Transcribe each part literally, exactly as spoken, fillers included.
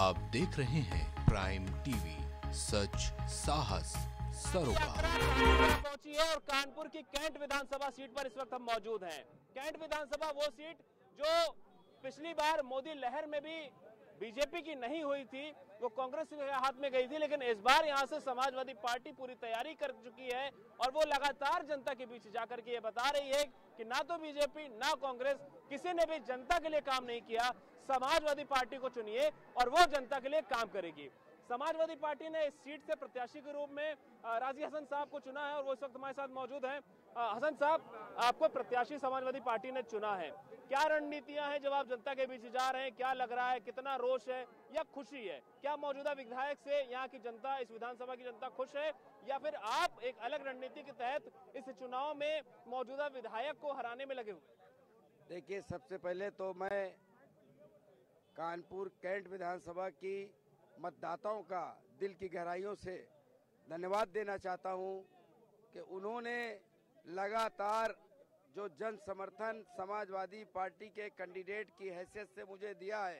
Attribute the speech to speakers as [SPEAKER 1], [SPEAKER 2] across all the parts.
[SPEAKER 1] आप देख रहे हैं प्राइम टीवी, सच साहस सरोकार।
[SPEAKER 2] पहुंची है और कानपुर की कैंट विधानसभा सीट पर इस वक्त हम मौजूद हैं। कैंट विधानसभा वो सीट जो पिछली बार मोदी लहर में भी बीजेपी की नहीं हुई थी, वो कांग्रेस के हाथ में गई थी, लेकिन इस बार यहां से समाजवादी पार्टी पूरी तैयारी कर चुकी है और वो लगातार जनता के बीच जाकर के ये बता रही है कि ना तो बीजेपी ना कांग्रेस किसी ने भी जनता के लिए काम नहीं किया, समाजवादी पार्टी को चुनिए और वो जनता के लिए काम करेगी। समाजवादी पार्टी ने इस सीट से प्रत्याशी के रूप में राजी हसन साहब को चुना है और वो इस वक्त हमारे साथ मौजूद हैं। हसन साहब, आपको प्रत्याशी समाजवादी पार्टी ने चुना है, क्या रणनीतियां हैं जब आप जनता के बीच जा रहे हैं? क्या लग रहा है, कितना रोष है या खुशी है? क्या मौजूदा विधायक से यहाँ की जनता, इस विधानसभा की जनता खुश है या फिर आप एक अलग रणनीति के तहत इस चुनाव में मौजूदा विधायक को हराने में लगे हुए?
[SPEAKER 3] देखिए, सबसे पहले तो मैं कानपुर कैंट विधानसभा की मतदाताओं का दिल की गहराइयों से धन्यवाद देना चाहता हूं कि उन्होंने लगातार जो जन समर्थन समाजवादी पार्टी के कैंडिडेट की हैसियत से मुझे दिया है।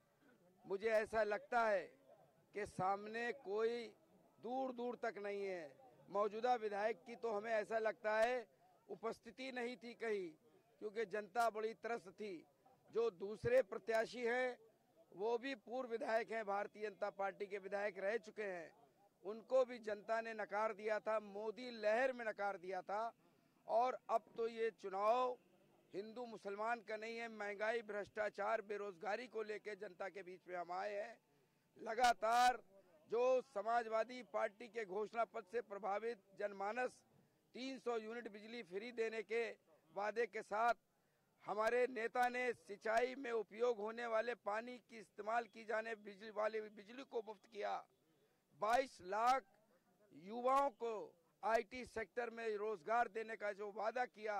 [SPEAKER 3] मुझे ऐसा लगता है कि सामने कोई दूर दूर तक नहीं है। मौजूदा विधायक की तो हमें ऐसा लगता है उपस्थिति नहीं थी कहीं, क्योंकि जनता बड़ी त्रस्त थी। जो दूसरे प्रत्याशी हैं वो भी पूर्व विधायक हैं, भारतीय जनता पार्टी के विधायक रह चुके हैं, उनको भी जनता ने नकार दिया था, मोदी लहर में नकार दिया था। और अब तो ये चुनाव हिंदू मुसलमान का नहीं है, महंगाई, भ्रष्टाचार, बेरोजगारी को लेकर जनता के बीच में हम आए हैं। लगातार जो समाजवादी पार्टी के घोषणा पत्र से प्रभावित जनमानस तीन सौ यूनिट बिजली फ्री देने के वादे के साथ हमारे नेता ने सिंचाई में उपयोग होने वाले पानी की इस्तेमाल की जाने बिजली वाले बिजली को मुफ्त किया। बाईस लाख युवाओं को आईटी सेक्टर में रोजगार देने का जो वादा किया।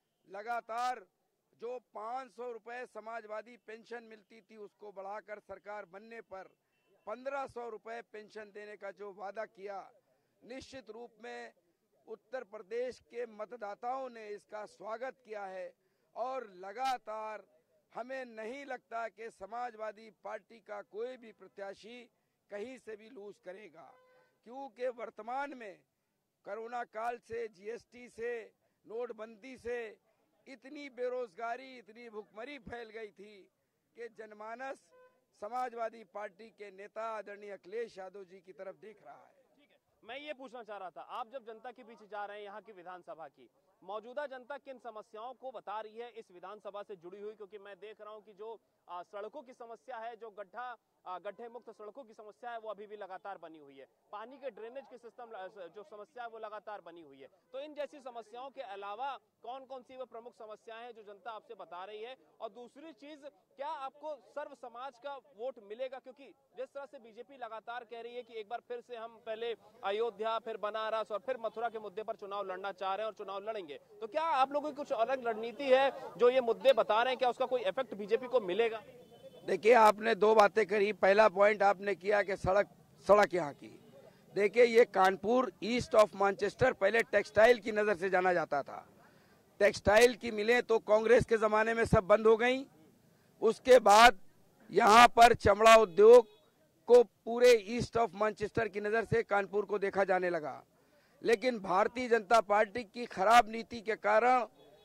[SPEAKER 3] लगातार जो पाँच सौ रुपए समाजवादी पेंशन मिलती थी उसको बढ़ाकर सरकार बनने पर पंद्रह सौ रुपए पेंशन देने का जो वादा किया। निश्चित रूप में उत्तर प्रदेश के मतदाताओं ने इसका स्वागत किया है और लगातार हमें नहीं लगता कि समाजवादी पार्टी का कोई भी प्रत्याशी कहीं से भी लूज करेगा, क्योंकि वर्तमान में कोरोना काल से, जीएसटी से, नोटबंदी से इतनी बेरोजगारी, इतनी भुखमरी फैल गई थी कि जनमानस समाजवादी पार्टी के नेता आदरणीय अखिलेश यादव जी की तरफ देख रहा है।
[SPEAKER 2] ठीक है, मैं ये पूछना चाह रहा था, आप जब जनता के बीच जा रहे हैं यहाँ की विधानसभा की, मौजूदा जनता किन समस्याओं को बता रही है इस विधानसभा से जुड़ी हुई? क्योंकि मैं देख रहा हूं कि जो आ, सड़कों की समस्या है, जो गड्ढा गड्ढे मुक्त सड़कों की समस्या है, वो अभी भी लगातार बनी हुई है। पानी के ड्रेनेज की सिस्टम जो समस्या है वो लगातार बनी हुई है। तो इन जैसी समस्याओं के अलावा कौन कौन सी वो प्रमुख समस्याएं हैं जो जनता आपसे बता रही है? और दूसरी चीज, क्या आपको सर्व समाज का वोट मिलेगा? क्योंकि जिस तरह से बीजेपी लगातार कह रही है कि एक बार फिर से हम पहले अयोध्या, फिर बनारस और फिर मथुरा के मुद्दे पर चुनाव लड़ना चाह रहे हैं और चुनाव लड़ेंगे, तो क्या आप लोगों की कुछ अलग रणनीति है जो ये मुद्दे बता रहे हैं? क्या उसका कोई इफेक्ट बीजेपी को मिलेगा?
[SPEAKER 3] देखिए, आपने दो बातें करी। पहला पॉइंट आपने किया कि सड़क सड़क यहाँ की। देखिए, ये कानपुर ईस्ट ऑफ मैनचेस्टर पहले टेक्सटाइल की नज़र से जाना जाता था। टेक्सटाइल की मिलें तो कांग्रेस के ज़माने में सब बंद हो गई। उसके बाद यहाँ पर चमड़ा उद्योग को पूरे ईस्ट ऑफ मैनचेस्टर की नज़र से कानपुर को देखा जाने लगा। लेकिन भारतीय जनता पार्टी की खराब नीति के कारण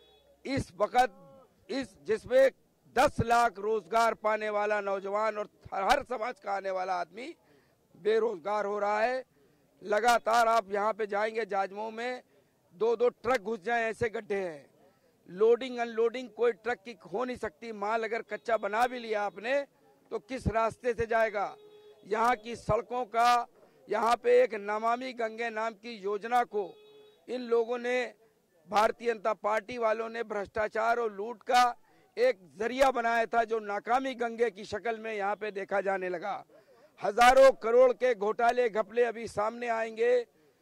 [SPEAKER 3] इस वक्त इस जिसमें दस लाख रोजगार पाने वाला नौजवान और हर समाज का आने वाला आदमी बेरोजगार हो रहा है। लगातार आप यहाँ पे जाएंगे, जाजमऊ में दो दो ट्रक घुस जाएं, ऐसे गड्ढे हैं। लोडिंग अनलोडिंग कोई ट्रक की हो नहीं सकती। माल अगर कच्चा बना भी लिया आपने तो किस रास्ते से जाएगा? यहाँ की सड़कों का, यहाँ पे एक नमामि गंगे नाम की योजना को इन लोगों ने, भारतीय जनता पार्टी वालों ने भ्रष्टाचार और लूट का एक जरिया बनाया था, जो नाकामी गंगे की शक्ल में यहाँ पे देखा जाने लगा। हजारों करोड़ के घोटाले घपले अभी सामने आएंगे।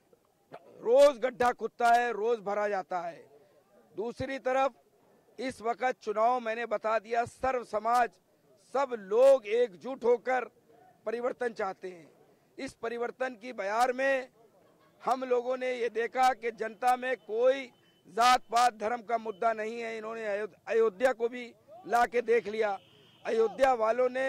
[SPEAKER 3] रोज गड्ढा खुदता है, रोज भरा जाता है। दूसरी तरफ इस वक्त चुनाव, मैंने बता दिया, सर्व समाज, सब लोग एकजुट होकर परिवर्तन चाहते हैं। इस परिवर्तन की बयार में हम लोगों ने ये देखा कि जनता में कोई जात पात धर्म का मुद्दा नहीं है। इन्होंने अयोध्या को भी ला के देख लिया। अयोध्या वालों ने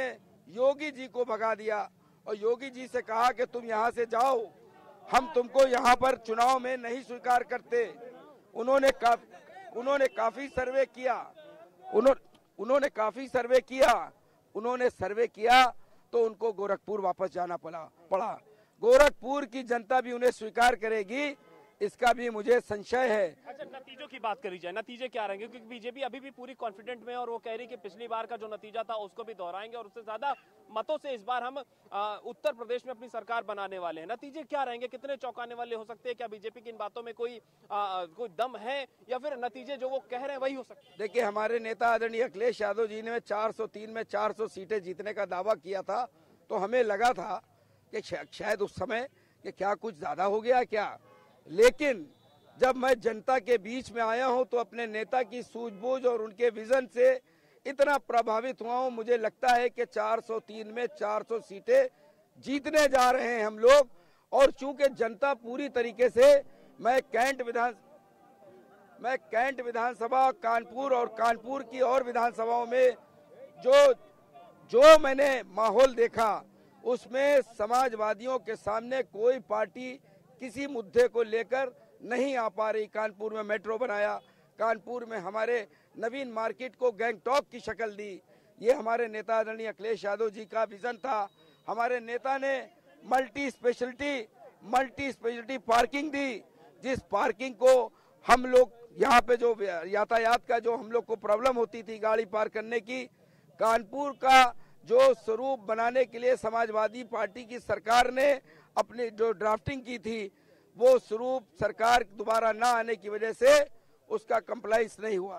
[SPEAKER 3] योगी जी को भगा दिया और योगी जी से कहा कि तुम यहाँ से जाओ, हम तुमको यहाँ पर चुनाव में नहीं स्वीकार करते। उन्होंने का, उन्होंने काफी सर्वे किया, उन्होंने उन्होंने काफी सर्वे किया उन्होंने सर्वे किया तो उनको गोरखपुर वापस जाना पड़ा पड़ा गोरखपुर की जनता भी उन्हें स्वीकार करेगी, इसका भी मुझे संशय है।
[SPEAKER 2] अच्छा, नतीजों की बात करी जाए, नतीजे क्या रहेंगे? क्योंकि बीजेपी अभी भी पूरी कॉन्फिडेंट में है और वो कह रही कि पिछली बार का जो नतीजा था उसको भी दोहराएंगे और उससे ज्यादा मतों से इस बार हम आ, उत्तर प्रदेश में अपनी सरकार बनाने वाले हैं। नतीजे क्या रहेंगे? कितने चौंकाने वाले हो सकते हैं? क्या बीजेपी की इन बातों में कोई आ, कोई दम है या फिर नतीजे जो वो कह रहे हैं वही हो सकते हैं?
[SPEAKER 3] देखिए, हमारे नेता आदरणीय अखिलेश यादव जी ने चार सौ तीन में चार सौ सीटें जीतने का दावा किया था, तो हमें लगा था कि शायद उस समय कि क्या कुछ ज्यादा हो गया क्या, लेकिन जब मैं जनता के बीच में आया हूं तो अपने नेता की सूझबूझ और उनके विजन से इतना प्रभावित हुआ हूं। मुझे लगता है कि चार सौ तीन में चार सौ सीटें जीतने जा रहे हैं हम लोग। और चूंकि जनता पूरी तरीके से, मैं कैंट विधान मैं कैंट विधानसभा, कानपुर और कानपुर की और विधानसभाओं में जो जो मैंने माहौल देखा, उसमें समाजवादियों के सामने कोई पार्टी किसी मुद्दे को लेकर नहीं आ पा रही। कानपुर में मेट्रो बनाया, कानपुर में हमारे नवीन मार्केट को गैंगटॉक की शक्ल दी, ये हमारे नेता आदरणीय अखिलेश यादव जी का विजन था। हमारे नेता ने multi speciality multi speciality parking दी, जिस पार्किंग को हम लोग यहाँ पे जो यातायात का जो हम लोग को प्रॉब्लम होती थी गाड़ी पार्क करने की, कानपुर का जो स्वरूप बनाने के लिए समाजवादी पार्टी की सरकार ने अपनी जो ड्राफ्टिंग की थी, वो स्वरूप सरकार दोबारा ना आने की वजह से उसका कंप्लाइंस नहीं हुआ।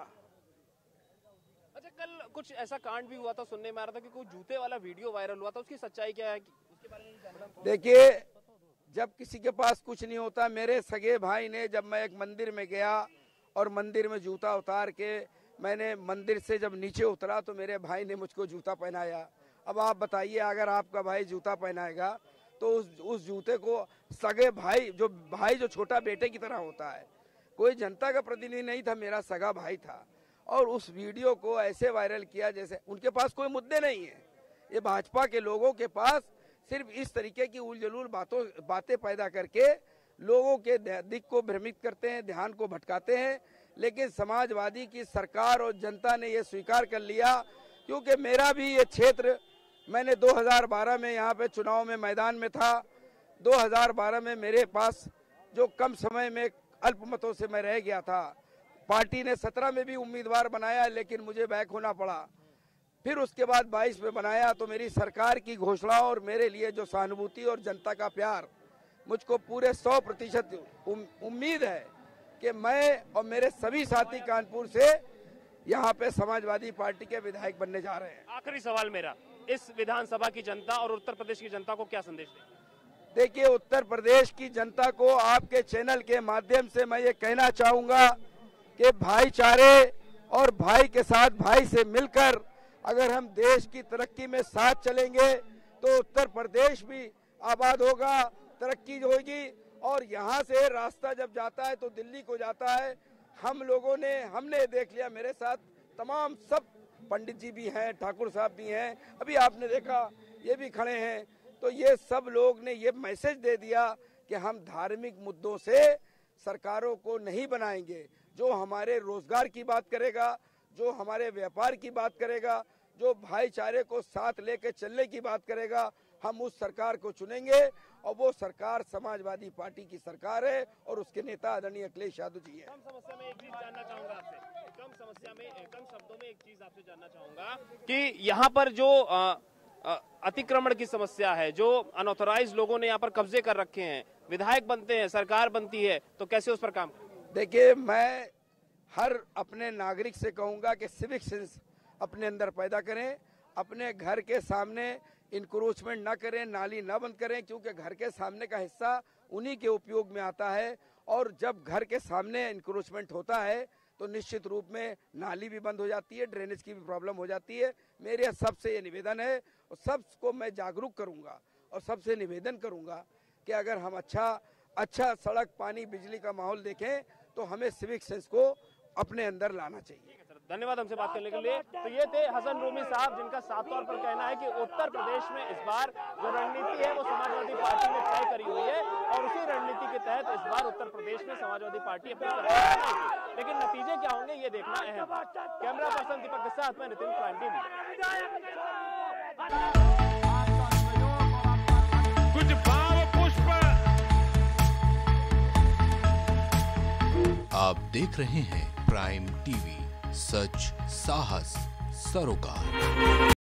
[SPEAKER 2] अच्छा, कल कुछ ऐसा कांड भी हुआ था, सुनने में आ रहा था कि कोई जूते वाला वीडियो वायरल हुआ था, उसकी सच्चाई क्या है? उसके बारे में जानना।
[SPEAKER 3] देखिए, जब किसी के पास कुछ नहीं होता, मेरे सगे भाई ने, जब मैं एक मंदिर में गया और मंदिर में जूता उतार के मैंने मंदिर से जब नीचे उतरा तो मेरे भाई ने मुझको जूता पहनाया। अब आप बताइए, अगर आपका भाई जूता पहनाएगा तो उस उस जूते को सगे भाई, जो भाई जो छोटा बेटे की तरह होता है, कोई जनता का प्रतिनिधि नहीं था, मेरा सगा भाई था, और उस वीडियो को ऐसे वायरल किया जैसे उनके पास कोई मुद्दे नहीं है। ये भाजपा के लोगों के पास सिर्फ इस तरीके की उलझुल बातों बातें पैदा करके लोगों के दिक को भ्रमित करते हैं, ध्यान को भटकाते हैं। लेकिन समाजवादी की सरकार और जनता ने ये स्वीकार कर लिया, क्योंकि मेरा भी ये क्षेत्र, मैंने दो हज़ार बारह में यहाँ पे चुनाव में मैदान में था। दो हज़ार बारह में मेरे पास जो कम समय में अल्पमतों से मैं रह गया था, पार्टी ने सत्रह में भी उम्मीदवार बनाया, लेकिन मुझे बैक होना पड़ा। फिर उसके बाद बाईस में बनाया, तो मेरी सरकार की घोषणा और मेरे लिए जो सहानुभूति और जनता का प्यार, मुझको पूरे सौ प्रतिशत उम्मीद है कि मैं और मेरे सभी साथी कानपुर से यहाँ पे समाजवादी पार्टी के विधायक बनने जा रहे हैं।
[SPEAKER 2] आखिरी सवाल मेरा, इस विधानसभा की जनता और उत्तर प्रदेश की जनता को क्या संदेश देंगे?
[SPEAKER 3] देखिए, उत्तर प्रदेश की जनता को आपके चैनल के माध्यम से मैं ये कहना चाहूंगा कि भाईचारे और भाई के साथ भाई से मिलकर अगर हम देश की तरक्की में साथ चलेंगे तो उत्तर प्रदेश भी आबाद होगा, तरक्की होगी। और यहाँ से रास्ता जब जाता है तो दिल्ली को जाता है। हम लोगों ने हमने देख लिया, मेरे साथ तमाम सब पंडित जी भी हैं, ठाकुर साहब भी हैं, अभी आपने देखा ये भी खड़े हैं। तो ये सब लोग ने ये मैसेज दे दिया कि हम धार्मिक मुद्दों से सरकारों को नहीं बनाएंगे। जो हमारे रोजगार की बात करेगा, जो हमारे व्यापार की बात करेगा, जो भाईचारे को साथ लेके चलने की बात करेगा, हम उस सरकार को चुनेंगे। और वो सरकार समाजवादी पार्टी की सरकार है और उसके नेता आदरणीय अखिलेश यादव जी हैं।
[SPEAKER 2] कम समस्या में एक चीज जानना चाहूंगा आपसे, कम समस्या में कम शब्दों में एक चीज आपसे जानना चाहूंगा कि यहाँ पर जो आ, आ, अतिक्रमण की समस्या है, जो अनऑथराइज लोगों ने यहाँ पर कब्जे कर रखे हैं, विधायक बनते हैं, सरकार बनती है, तो कैसे उस पर काम?
[SPEAKER 3] देखिए, मैं हर अपने नागरिक से कहूंगा कि सिविक सेंस अपने अंदर पैदा करें, अपने घर के सामने इंक्रोचमेंट ना करें, नाली ना बंद करें, क्योंकि घर के सामने का हिस्सा उन्हीं के उपयोग में आता है। और जब घर के सामने इंक्रोचमेंट होता है तो निश्चित रूप में नाली भी बंद हो जाती है, ड्रेनेज की भी प्रॉब्लम हो जाती है। मेरे सबसे ये निवेदन है और सबको मैं जागरूक करूंगा और सबसे निवेदन करूंगा कि अगर हम अच्छा अच्छा सड़क, पानी, बिजली का माहौल देखें तो हमें सिविक सेंस को अपने अंदर लाना चाहिए।
[SPEAKER 2] धन्यवाद हमसे बात करने के लिए। तो ये थे हसन रूमी साहब, जिनका साफ तौर पर कहना है कि उत्तर प्रदेश में इस बार जो रणनीति है वो समाजवादी पार्टी ने तय करी हुई है और उसी रणनीति के तहत इस बार उत्तर प्रदेश में समाजवादी पार्टी अपनी सरकार बनाएगी। लेकिन नतीजे क्या होंगे ये देखना अहम है। कैमरा पर्सन दीपक के साथ मैं नितिन, प्राइम टीवी।
[SPEAKER 4] कुछ भाव पुष्प।
[SPEAKER 1] आप देख रहे हैं प्राइम टीवी, सच साहस सरोकार।